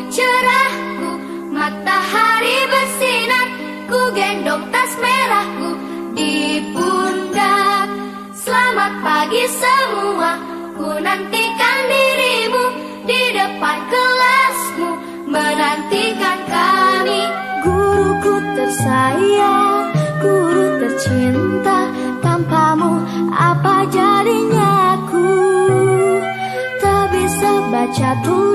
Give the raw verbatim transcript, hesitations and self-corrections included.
cerahku, matahari bersinar, ku gendong tas merahku di pundak. Selamat pagi semua, ku nantikan dirimu di depan kelasmu, menantikan kami. Guruku tersayang, guru tercinta, tanpamu apa jadinya aku? Tak bisa baca tulis